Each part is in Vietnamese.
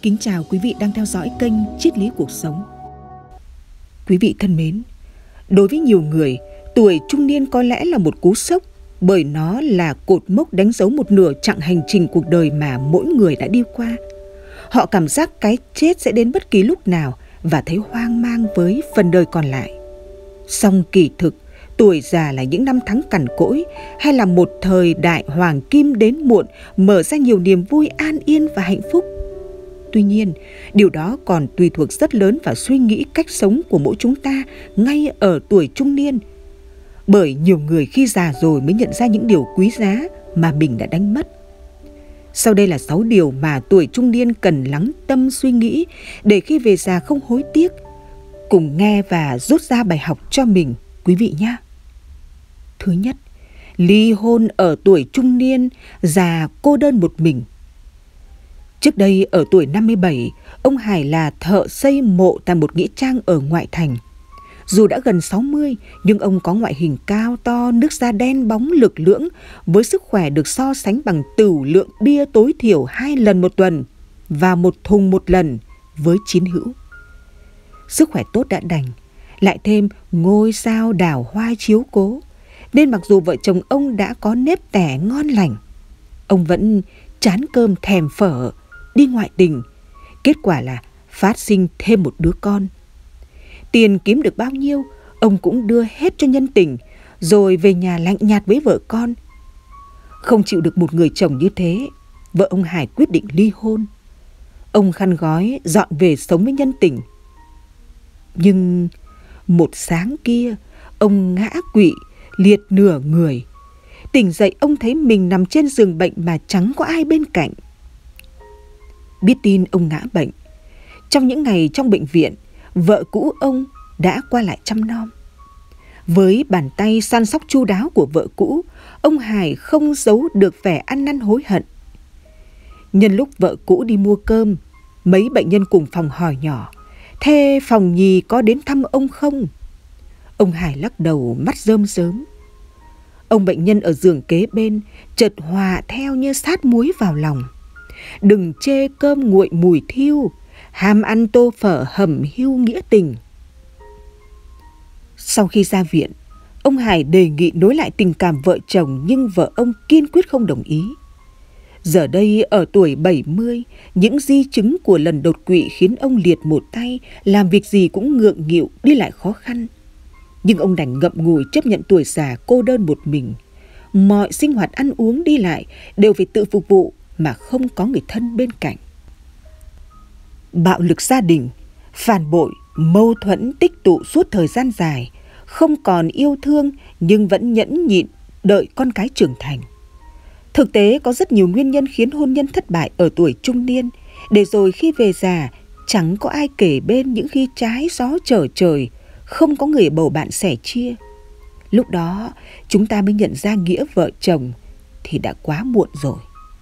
Kính chào quý vị đang theo dõi kênh Triết lý cuộc sống. Quý vị thân mến, đối với nhiều người, tuổi trung niên có lẽ là một cú sốc bởi nó là cột mốc đánh dấu một nửa chặng hành trình cuộc đời mà mỗi người đã đi qua. Họ cảm giác cái chết sẽ đến bất kỳ lúc nào và thấy hoang mang với phần đời còn lại. Song kỳ thực, tuổi già là những năm tháng cằn cỗi hay là một thời đại hoàng kim đến muộn mở ra nhiều niềm vui an yên và hạnh phúc. Tuy nhiên, điều đó còn tùy thuộc rất lớn vào suy nghĩ cách sống của mỗi chúng ta ngay ở tuổi trung niên. Bởi nhiều người khi già rồi mới nhận ra những điều quý giá mà mình đã đánh mất. Sau đây là 6 điều mà tuổi trung niên cần lắng tâm suy nghĩ để khi về già không hối tiếc. Cùng nghe và rút ra bài học cho mình, quý vị nhé. Thứ nhất, ly hôn ở tuổi trung niên, già cô đơn một mình. Trước đây ở tuổi 57, ông Hải là thợ xây mộ tại một nghĩa trang ở ngoại thành. Dù đã gần 60, nhưng ông có ngoại hình cao to, nước da đen bóng lực lưỡng, với sức khỏe được so sánh bằng tửu lượng bia tối thiểu 2 lần một tuần và 1 thùng một lần với chiến hữu. Sức khỏe tốt đã đành, lại thêm ngôi sao đào hoa chiếu cố, nên mặc dù vợ chồng ông đã có nếp tẻ ngon lành, ông vẫn chán cơm thèm phở, đi ngoại tình. Kết quả là phát sinh thêm một đứa con. Tiền kiếm được bao nhiêu, ông cũng đưa hết cho nhân tình, rồi về nhà lạnh nhạt với vợ con. Không chịu được một người chồng như thế, vợ ông Hải quyết định ly hôn. Ông khăn gói dọn về sống với nhân tình. Nhưng một sáng kia, ông ngã quỵ, liệt nửa người. Tỉnh dậy ông thấy mình nằm trên giường bệnh mà chẳng có ai bên cạnh. Biết tin ông ngã bệnh, trong những ngày trong bệnh viện, vợ cũ ông đã qua lại chăm nom. Với bàn tay săn sóc chu đáo của vợ cũ, ông Hải không giấu được vẻ ăn năn hối hận. Nhân lúc vợ cũ đi mua cơm, mấy bệnh nhân cùng phòng hỏi nhỏ: "Thế phòng nhì có đến thăm ông không?" Ông Hải lắc đầu, mắt rơm rớm. Ông bệnh nhân ở giường kế bên chợt hòa theo như sát muối vào lòng. Đừng chê cơm nguội mùi thiêu, ham ăn tô phở hầm hiu nghĩa tình. Sau khi ra viện, ông Hải đề nghị nối lại tình cảm vợ chồng, nhưng vợ ông kiên quyết không đồng ý. Giờ đây ở tuổi 70, những di chứng của lần đột quỵ khiến ông liệt một tay, làm việc gì cũng ngượng nghịu, đi lại khó khăn. Nhưng ông đành ngậm ngùi chấp nhận tuổi già cô đơn một mình. Mọi sinh hoạt ăn uống đi lại đều phải tự phục vụ mà không có người thân bên cạnh. Bạo lực gia đình, phản bội, mâu thuẫn tích tụ suốt thời gian dài, không còn yêu thương nhưng vẫn nhẫn nhịn đợi con cái trưởng thành. Thực tế có rất nhiều nguyên nhân khiến hôn nhân thất bại ở tuổi trung niên, để rồi khi về già chẳng có ai kể bên những khi trái gió trở trời, không có người bầu bạn sẻ chia. Lúc đó chúng ta mới nhận ra nghĩa vợ chồng thì đã quá muộn rồi.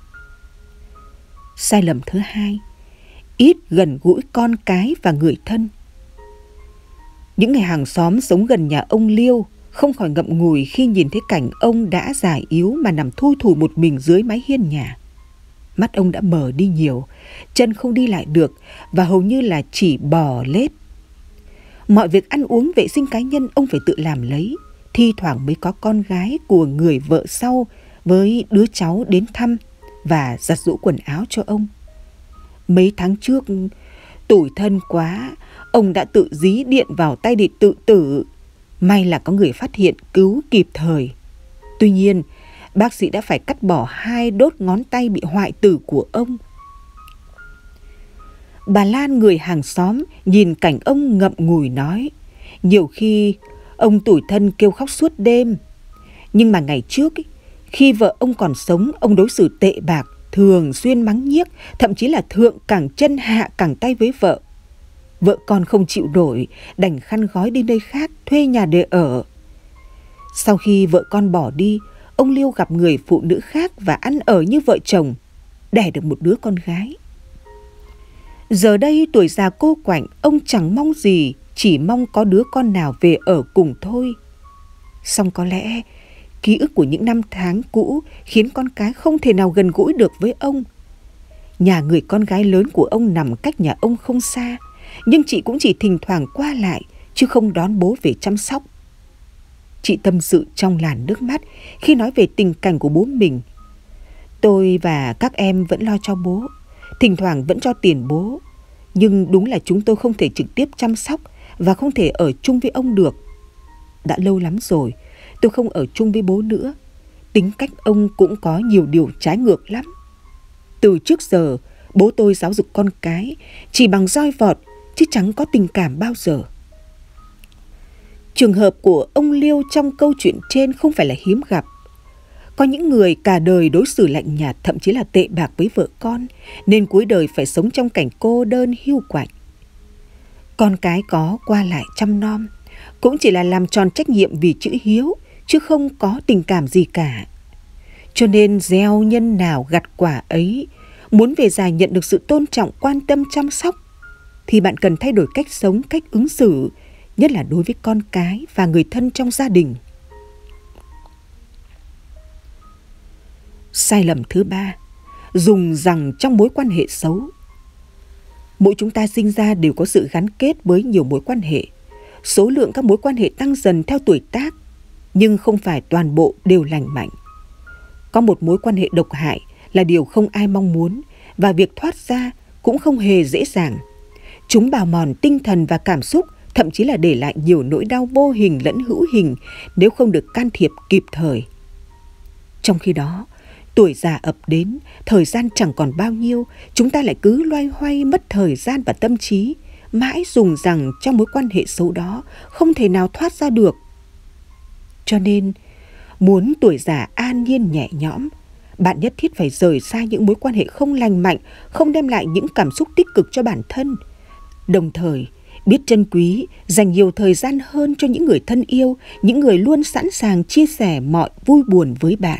Sai lầm thứ hai, ít gần gũi con cái và người thân. Những người hàng xóm sống gần nhà ông Liêu không khỏi ngậm ngùi khi nhìn thấy cảnh ông đã già yếu mà nằm thui thủi một mình dưới mái hiên nhà. Mắt ông đã mờ đi nhiều, chân không đi lại được và hầu như là chỉ bò lết. Mọi việc ăn uống vệ sinh cá nhân ông phải tự làm lấy, thi thoảng mới có con gái của người vợ sau với đứa cháu đến thăm và giặt giũ quần áo cho ông. Mấy tháng trước, tủi thân quá, ông đã tự dí điện vào tay để tự tử. May là có người phát hiện cứu kịp thời. Tuy nhiên, bác sĩ đã phải cắt bỏ 2 đốt ngón tay bị hoại tử của ông. Bà Lan, người hàng xóm, nhìn cảnh ông ngậm ngùi nói: "Nhiều khi ông tủi thân kêu khóc suốt đêm. Nhưng mà ngày trước, khi vợ ông còn sống, ông đối xử tệ bạc, thường xuyên mắng nhiếc, thậm chí là thượng cẳng chân hạ cẳng tay với vợ. Vợ con không chịu nổi, đành khăn gói đi nơi khác, thuê nhà để ở. Sau khi vợ con bỏ đi, ông Liêu gặp người phụ nữ khác và ăn ở như vợ chồng, đẻ được một đứa con gái. Giờ đây tuổi già cô quạnh, ông chẳng mong gì, chỉ mong có đứa con nào về ở cùng thôi. Song có lẽ ký ức của những năm tháng cũ khiến con cái không thể nào gần gũi được với ông. Nhà người con gái lớn của ông nằm cách nhà ông không xa, nhưng chị cũng chỉ thỉnh thoảng qua lại, chứ không đón bố về chăm sóc. Chị tâm sự trong làn nước mắt khi nói về tình cảnh của bố mình. Tôi và các em vẫn lo cho bố, thỉnh thoảng vẫn cho tiền bố, nhưng đúng là chúng tôi không thể trực tiếp chăm sóc và không thể ở chung với ông được. Đã lâu lắm rồi, tôi không ở chung với bố nữa. Tính cách ông cũng có nhiều điều trái ngược lắm. Từ trước giờ, bố tôi giáo dục con cái chỉ bằng roi vọt, chứ chẳng có tình cảm bao giờ. Trường hợp của ông Liêu trong câu chuyện trên không phải là hiếm gặp. Có những người cả đời đối xử lạnh nhạt, thậm chí là tệ bạc với vợ con, nên cuối đời phải sống trong cảnh cô đơn hiu quạnh. Con cái có qua lại chăm nom, cũng chỉ là làm tròn trách nhiệm vì chữ hiếu, chứ không có tình cảm gì cả. Cho nên gieo nhân nào gặt quả ấy, muốn về già nhận được sự tôn trọng, quan tâm, chăm sóc, thì bạn cần thay đổi cách sống, cách ứng xử, nhất là đối với con cái và người thân trong gia đình. Sai lầm thứ 3, dùng rằng trong mối quan hệ xấu. Mỗi chúng ta sinh ra đều có sự gắn kết với nhiều mối quan hệ. Số lượng các mối quan hệ tăng dần theo tuổi tác, nhưng không phải toàn bộ đều lành mạnh. Có một mối quan hệ độc hại là điều không ai mong muốn, và việc thoát ra cũng không hề dễ dàng. Chúng bào mòn tinh thần và cảm xúc, thậm chí là để lại nhiều nỗi đau vô hình lẫn hữu hình nếu không được can thiệp kịp thời. Trong khi đó, tuổi già ập đến, thời gian chẳng còn bao nhiêu, chúng ta lại cứ loay hoay mất thời gian và tâm trí, mãi dùng rằng trong mối quan hệ xấu đó, không thể nào thoát ra được. Cho nên, muốn tuổi già an nhiên nhẹ nhõm, bạn nhất thiết phải rời xa những mối quan hệ không lành mạnh, không đem lại những cảm xúc tích cực cho bản thân. Đồng thời, biết trân quý, dành nhiều thời gian hơn cho những người thân yêu, những người luôn sẵn sàng chia sẻ mọi vui buồn với bạn.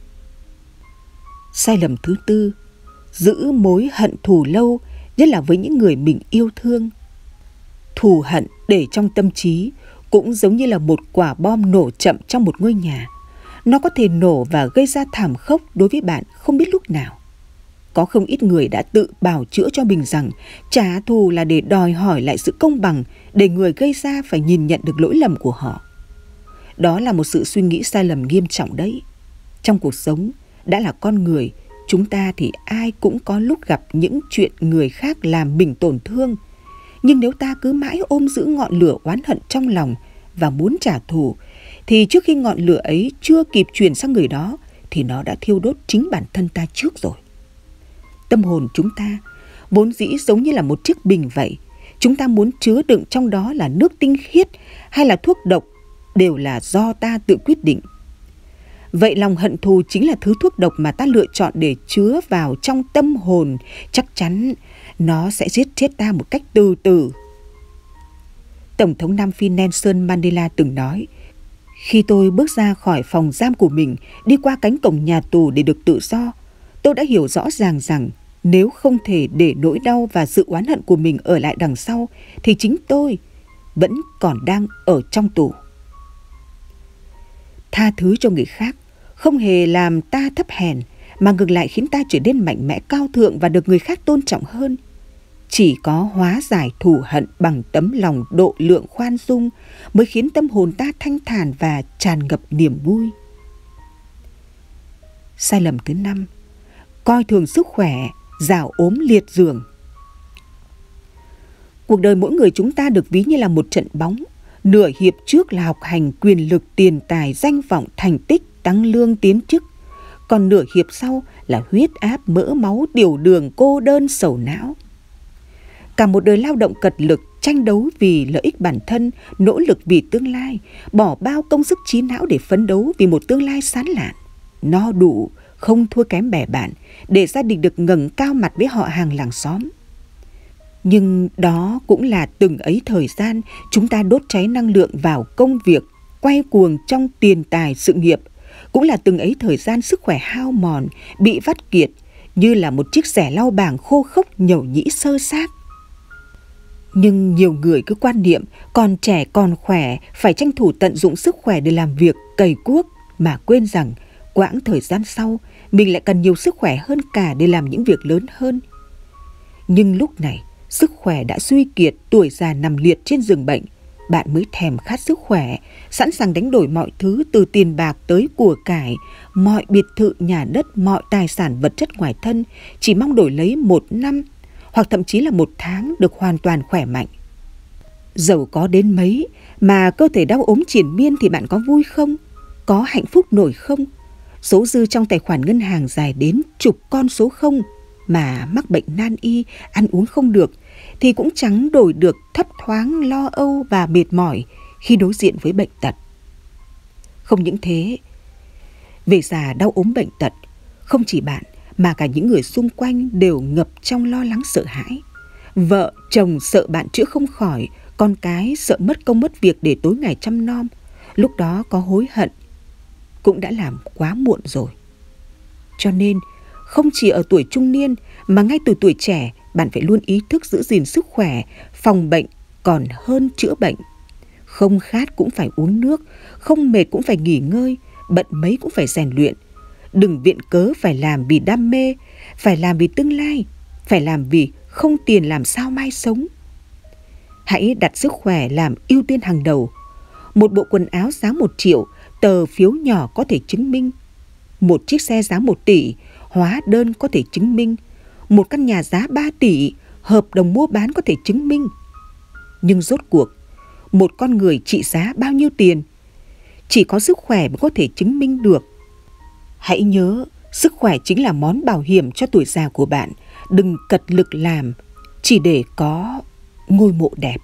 Sai lầm thứ 4, giữ mối hận thù lâu, nhất là với những người mình yêu thương. Thù hận để trong tâm trí cũng giống như là một quả bom nổ chậm trong một ngôi nhà. Nó có thể nổ và gây ra thảm khốc đối với bạn không biết lúc nào. Có không ít người đã tự bào chữa cho mình rằng trả thù là để đòi hỏi lại sự công bằng, để người gây ra phải nhìn nhận được lỗi lầm của họ. Đó là một sự suy nghĩ sai lầm nghiêm trọng đấy. Trong cuộc sống, đã là con người, chúng ta thì ai cũng có lúc gặp những chuyện người khác làm mình tổn thương. Nhưng nếu ta cứ mãi ôm giữ ngọn lửa oán hận trong lòng và muốn trả thù, thì trước khi ngọn lửa ấy chưa kịp truyền sang người đó, thì nó đã thiêu đốt chính bản thân ta trước rồi. Tâm hồn chúng ta vốn dĩ giống như là một chiếc bình vậy. Chúng ta muốn chứa đựng trong đó là nước tinh khiết hay là thuốc độc đều là do ta tự quyết định. Vậy lòng hận thù chính là thứ thuốc độc mà ta lựa chọn để chứa vào trong tâm hồn. Chắc chắn nó sẽ giết chết ta một cách từ từ. Tổng thống Nam Phi Nelson Mandela từng nói, khi tôi bước ra khỏi phòng giam của mình, đi qua cánh cổng nhà tù để được tự do, tôi đã hiểu rõ ràng rằng nếu không thể để nỗi đau và sự oán hận của mình ở lại đằng sau, thì chính tôi vẫn còn đang ở trong tù. Tha thứ cho người khác không hề làm ta thấp hèn, mà ngược lại khiến ta trở nên mạnh mẽ, cao thượng và được người khác tôn trọng hơn. Chỉ có hóa giải thù hận bằng tấm lòng độ lượng khoan dung mới khiến tâm hồn ta thanh thản và tràn ngập niềm vui. Sai lầm thứ 5, coi thường sức khỏe, rào ốm liệt giường. Cuộc đời mỗi người chúng ta được ví như là một trận bóng. Nửa hiệp trước là học hành, quyền lực, tiền tài, danh vọng, thành tích, tăng lương, tiến chức. Còn nửa hiệp sau là huyết áp, mỡ máu, tiểu đường, cô đơn, sầu não. Cả một đời lao động cật lực, tranh đấu vì lợi ích bản thân, nỗ lực vì tương lai, bỏ bao công sức trí não để phấn đấu vì một tương lai sáng lạn, no đủ, không thua kém bè bạn, để gia đình được ngẩng cao mặt với họ hàng làng xóm. Nhưng đó cũng là từng ấy thời gian chúng ta đốt cháy năng lượng vào công việc, quay cuồng trong tiền tài sự nghiệp. Cũng là từng ấy thời gian sức khỏe hao mòn, bị vắt kiệt, như là một chiếc xẻ lau bảng khô khốc nhầu nhĩ sơ xác. Nhưng nhiều người cứ quan niệm còn trẻ còn khỏe, phải tranh thủ tận dụng sức khỏe để làm việc, cày cuốc, mà quên rằng quãng thời gian sau mình lại cần nhiều sức khỏe hơn cả để làm những việc lớn hơn, Nhưng lúc này, sức khỏe đã suy kiệt, tuổi già nằm liệt trên giường bệnh, bạn mới thèm khát sức khỏe, sẵn sàng đánh đổi mọi thứ từ tiền bạc tới của cải, mọi biệt thự nhà đất, mọi tài sản vật chất ngoài thân, chỉ mong đổi lấy 1 năm hoặc thậm chí là 1 tháng được hoàn toàn khỏe mạnh. Giàu có đến mấy mà cơ thể đau ốm triền miên thì bạn có vui không? Có hạnh phúc nổi không? Số dư trong tài khoản ngân hàng dài đến chục con số không mà mắc bệnh nan y, ăn uống không được thì cũng chẳng đổi được thấp thoáng lo âu và mệt mỏi khi đối diện với bệnh tật. Không những thế, về già đau ốm bệnh tật, không chỉ bạn mà cả những người xung quanh đều ngập trong lo lắng sợ hãi. Vợ, chồng sợ bạn chữa không khỏi, con cái sợ mất công mất việc để tối ngày chăm nom. Lúc đó có hối hận cũng đã làm quá muộn rồi. Cho nên, không chỉ ở tuổi trung niên mà ngay từ tuổi trẻ, bạn phải luôn ý thức giữ gìn sức khỏe, phòng bệnh còn hơn chữa bệnh. Không khát cũng phải uống nước, không mệt cũng phải nghỉ ngơi, bận mấy cũng phải rèn luyện. Đừng viện cớ phải làm vì đam mê, phải làm vì tương lai, phải làm vì không tiền làm sao mai sống. Hãy đặt sức khỏe làm ưu tiên hàng đầu. Một bộ quần áo giá 1 triệu, tờ phiếu nhỏ có thể chứng minh. Một chiếc xe giá 1 tỷ, hóa đơn có thể chứng minh. Một căn nhà giá 3 tỷ, hợp đồng mua bán có thể chứng minh. Nhưng rốt cuộc, một con người trị giá bao nhiêu tiền? Chỉ có sức khỏe mới có thể chứng minh được. Hãy nhớ, sức khỏe chính là món bảo hiểm cho tuổi già của bạn. Đừng cật lực làm chỉ để có ngôi mộ đẹp.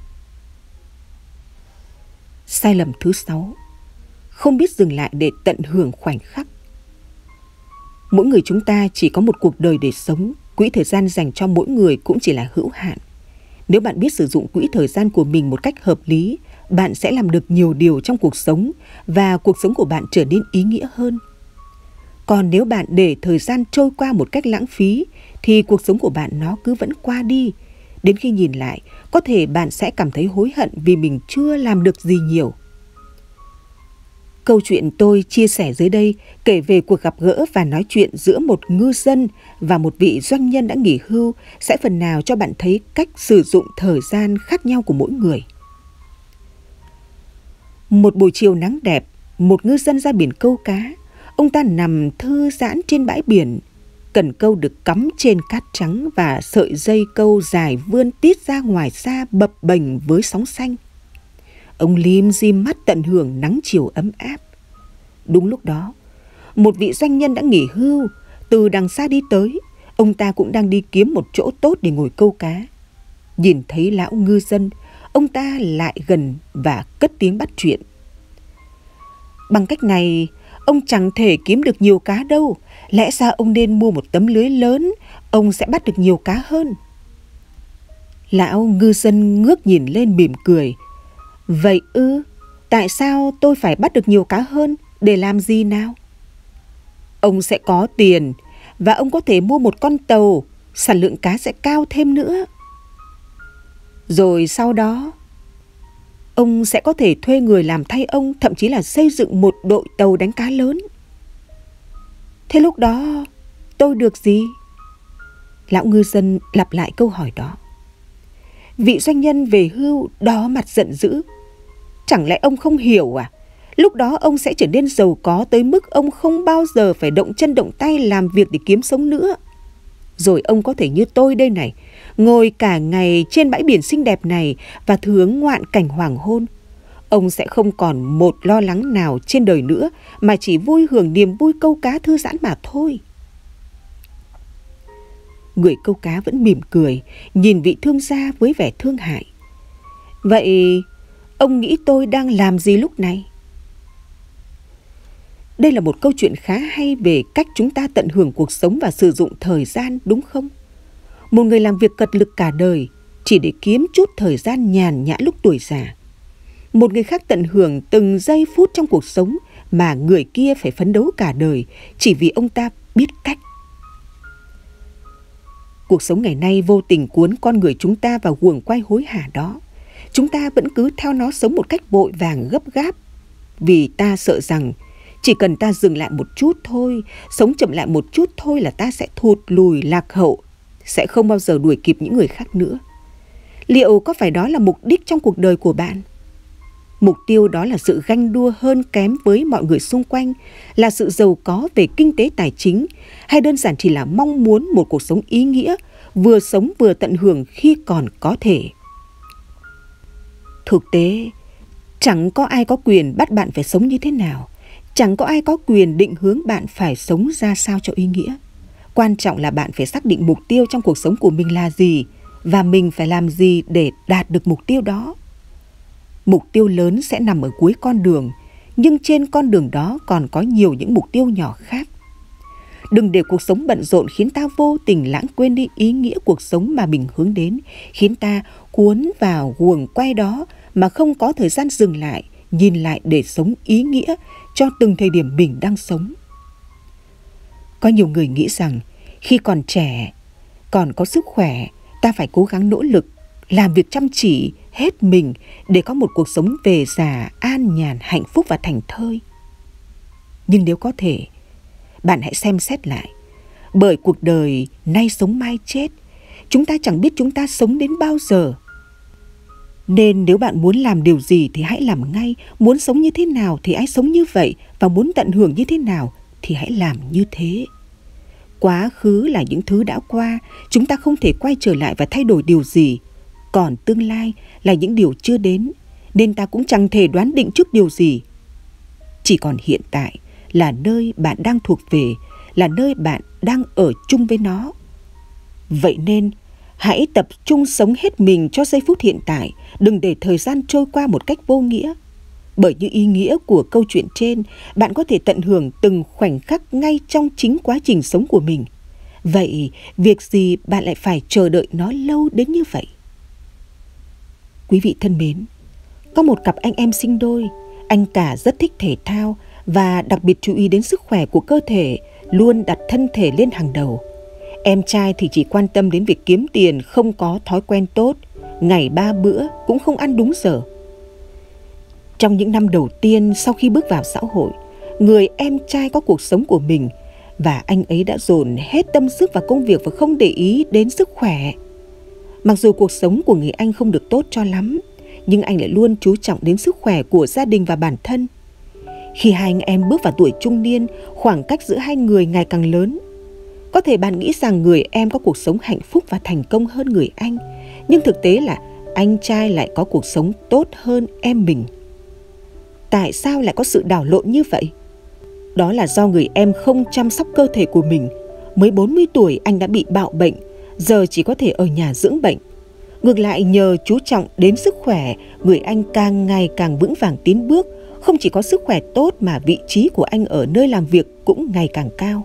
Sai lầm thứ 6, không biết dừng lại để tận hưởng khoảnh khắc. Mỗi người chúng ta chỉ có một cuộc đời để sống, quỹ thời gian dành cho mỗi người cũng chỉ là hữu hạn. Nếu bạn biết sử dụng quỹ thời gian của mình một cách hợp lý, bạn sẽ làm được nhiều điều trong cuộc sống và cuộc sống của bạn trở nên ý nghĩa hơn. Còn nếu bạn để thời gian trôi qua một cách lãng phí thì cuộc sống của bạn nó cứ vẫn qua đi. Đến khi nhìn lại, có thể bạn sẽ cảm thấy hối hận vì mình chưa làm được gì nhiều. Câu chuyện tôi chia sẻ dưới đây kể về cuộc gặp gỡ và nói chuyện giữa một ngư dân và một vị doanh nhân đã nghỉ hưu sẽ phần nào cho bạn thấy cách sử dụng thời gian khác nhau của mỗi người. Một buổi chiều nắng đẹp, một ngư dân ra biển câu cá. Ông ta nằm thư giãn trên bãi biển. Cần câu được cắm trên cát trắng và sợi dây câu dài vươn tít ra ngoài xa bập bềnh với sóng xanh. Ông lim dim mắt tận hưởng nắng chiều ấm áp. Đúng lúc đó, một vị doanh nhân đã nghỉ hưu từ đằng xa đi tới. Ông ta cũng đang đi kiếm một chỗ tốt để ngồi câu cá. Nhìn thấy lão ngư dân, ông ta lại gần và cất tiếng bắt chuyện. Bằng cách này, ông chẳng thể kiếm được nhiều cá đâu. Lẽ ra ông nên mua một tấm lưới lớn, ông sẽ bắt được nhiều cá hơn. Lão ngư dân ngước nhìn lên mỉm cười. Vậy ư, tại sao tôi phải bắt được nhiều cá hơn, để làm gì nào? Ông sẽ có tiền và ông có thể mua một con tàu, sản lượng cá sẽ cao thêm nữa. Rồi sau đó, ông sẽ có thể thuê người làm thay ông, thậm chí là xây dựng một đội tàu đánh cá lớn. Thế lúc đó, tôi được gì? Lão ngư dân lặp lại câu hỏi đó. Vị doanh nhân về hưu đỏ mặt giận dữ. Chẳng lẽ ông không hiểu à? Lúc đó ông sẽ trở nên giàu có tới mức ông không bao giờ phải động chân động tay làm việc để kiếm sống nữa. Rồi ông có thể như tôi đây này, ngồi cả ngày trên bãi biển xinh đẹp này và thưởng ngoạn cảnh hoàng hôn. Ông sẽ không còn một lo lắng nào trên đời nữa mà chỉ vui hưởng niềm vui câu cá thư giãn mà thôi. Người câu cá vẫn mỉm cười, nhìn vị thương gia với vẻ thương hại. Vậy ông nghĩ tôi đang làm gì lúc này? Đây là một câu chuyện khá hay về cách chúng ta tận hưởng cuộc sống và sử dụng thời gian, đúng không? Một người làm việc cật lực cả đời chỉ để kiếm chút thời gian nhàn nhã lúc tuổi già. Một người khác tận hưởng từng giây phút trong cuộc sống mà người kia phải phấn đấu cả đời chỉ vì ông ta biết cách. Cuộc sống ngày nay vô tình cuốn con người chúng ta vào guồng quay hối hả đó. Chúng ta vẫn cứ theo nó sống một cách vội vàng gấp gáp, vì ta sợ rằng chỉ cần ta dừng lại một chút thôi, sống chậm lại một chút thôi là ta sẽ thụt lùi lạc hậu, sẽ không bao giờ đuổi kịp những người khác nữa. Liệu có phải đó là mục đích trong cuộc đời của bạn? Mục tiêu đó là sự ganh đua hơn kém với mọi người xung quanh, là sự giàu có về kinh tế tài chính, hay đơn giản chỉ là mong muốn một cuộc sống ý nghĩa, vừa sống vừa tận hưởng khi còn có thể? Thực tế, chẳng có ai có quyền bắt bạn phải sống như thế nào, chẳng có ai có quyền định hướng bạn phải sống ra sao cho ý nghĩa. Quan trọng là bạn phải xác định mục tiêu trong cuộc sống của mình là gì và mình phải làm gì để đạt được mục tiêu đó. Mục tiêu lớn sẽ nằm ở cuối con đường, nhưng trên con đường đó còn có nhiều những mục tiêu nhỏ khác. Đừng để cuộc sống bận rộn khiến ta vô tình lãng quên đi ý nghĩa cuộc sống mà mình hướng đến, khiến ta cuốn vào guồng quay đó mà không có thời gian dừng lại, nhìn lại để sống ý nghĩa cho từng thời điểm mình đang sống. Có nhiều người nghĩ rằng khi còn trẻ, còn có sức khỏe, ta phải cố gắng nỗ lực, làm việc chăm chỉ, hết mình để có một cuộc sống về già an nhàn, hạnh phúc và thảnh thơi. Nhưng nếu có thể, bạn hãy xem xét lại. Bởi cuộc đời nay sống mai chết, chúng ta chẳng biết chúng ta sống đến bao giờ. Nên nếu bạn muốn làm điều gì thì hãy làm ngay, muốn sống như thế nào thì hãy sống như vậy, và muốn tận hưởng như thế nào thì hãy làm như thế. Quá khứ là những thứ đã qua, chúng ta không thể quay trở lại và thay đổi điều gì. Còn tương lai là những điều chưa đến, nên ta cũng chẳng thể đoán định trước điều gì. Chỉ còn hiện tại là nơi bạn đang thuộc về, là nơi bạn đang ở chung với nó. Vậy nên, hãy tập trung sống hết mình cho giây phút hiện tại, đừng để thời gian trôi qua một cách vô nghĩa. Bởi như ý nghĩa của câu chuyện trên, bạn có thể tận hưởng từng khoảnh khắc ngay trong chính quá trình sống của mình. Vậy, việc gì bạn lại phải chờ đợi nó lâu đến như vậy? Quý vị thân mến, có một cặp anh em sinh đôi, anh cả rất thích thể thao và đặc biệt chú ý đến sức khỏe của cơ thể, luôn đặt thân thể lên hàng đầu. Em trai thì chỉ quan tâm đến việc kiếm tiền, không có thói quen tốt, ngày 3 bữa cũng không ăn đúng giờ. Trong những năm đầu tiên sau khi bước vào xã hội, người em trai có cuộc sống của mình và anh ấy đã dồn hết tâm sức vào công việc và không để ý đến sức khỏe. Mặc dù cuộc sống của người anh không được tốt cho lắm, nhưng anh lại luôn chú trọng đến sức khỏe của gia đình và bản thân. Khi hai anh em bước vào tuổi trung niên, khoảng cách giữa hai người ngày càng lớn. Có thể bạn nghĩ rằng người em có cuộc sống hạnh phúc và thành công hơn người anh, nhưng thực tế là anh trai lại có cuộc sống tốt hơn em mình. Tại sao lại có sự đảo lộn như vậy? Đó là do người em không chăm sóc cơ thể của mình. Mới 40 tuổi anh đã bị bạo bệnh, giờ chỉ có thể ở nhà dưỡng bệnh. Ngược lại, nhờ chú trọng đến sức khỏe, người anh càng ngày càng vững vàng tiến bước. Không chỉ có sức khỏe tốt mà vị trí của anh ở nơi làm việc cũng ngày càng cao.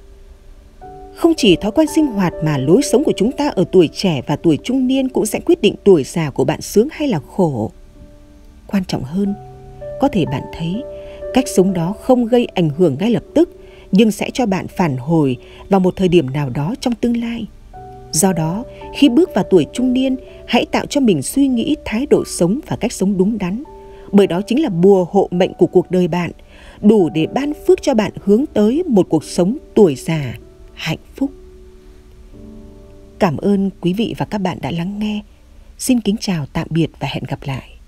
Không chỉ thói quen sinh hoạt mà lối sống của chúng ta ở tuổi trẻ và tuổi trung niên cũng sẽ quyết định tuổi già của bạn sướng hay là khổ. Quan trọng hơn, có thể bạn thấy cách sống đó không gây ảnh hưởng ngay lập tức, nhưng sẽ cho bạn phản hồi vào một thời điểm nào đó trong tương lai. Do đó, khi bước vào tuổi trung niên, hãy tạo cho mình suy nghĩ, thái độ sống và cách sống đúng đắn. Bởi đó chính là bùa hộ mệnh của cuộc đời bạn, đủ để ban phước cho bạn hướng tới một cuộc sống tuổi già hạnh phúc. Cảm ơn quý vị và các bạn đã lắng nghe. Xin kính chào tạm biệt và hẹn gặp lại.